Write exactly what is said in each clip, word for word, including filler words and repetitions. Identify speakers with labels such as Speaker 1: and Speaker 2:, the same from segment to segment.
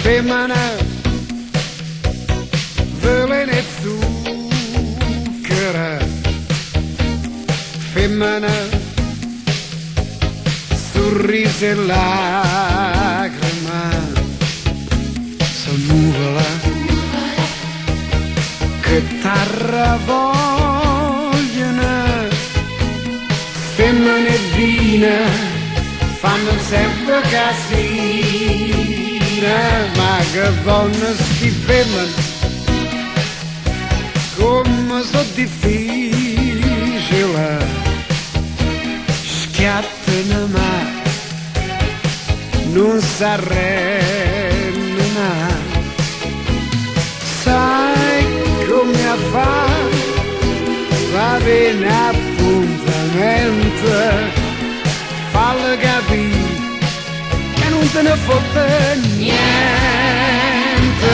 Speaker 1: femmina, veleno e zucchero, femmina, sorriso e lacrima, sono nuvola che t'arravogliano, femmine e vina fanno sempre casino, ma che donna sti femmine, come so difficile, schiattano ma non s'arrendono. Sai come a fa, va bene appuntamento, fallo capire che non te ne fotte niente.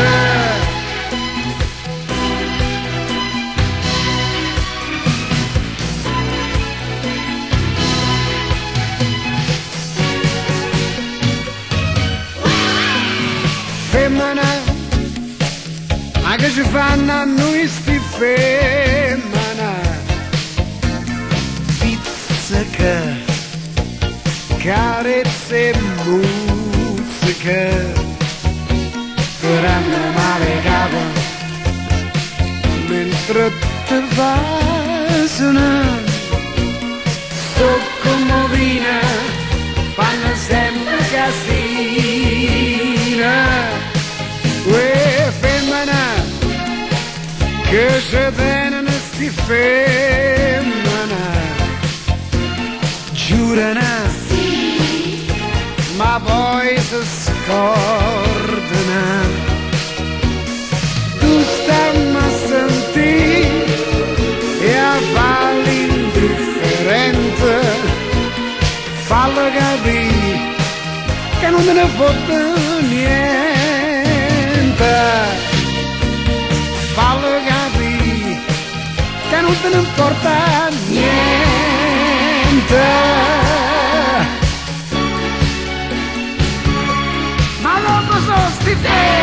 Speaker 1: Femmina, ma che ci fanno a noi sti femmina? Pizzica, carezze e musica, faranno male capo mentre te vasano, tocco movina, fanno sempre casino. Uè femmina, che ci tengono sti femmina, giurano sì, ma poi si scordano. Tu stammi a sentire e a farlo indifferente, fallo capire che non te ne fotte niente, fallo capire che non te ne importa niente. Ma dopo sono sti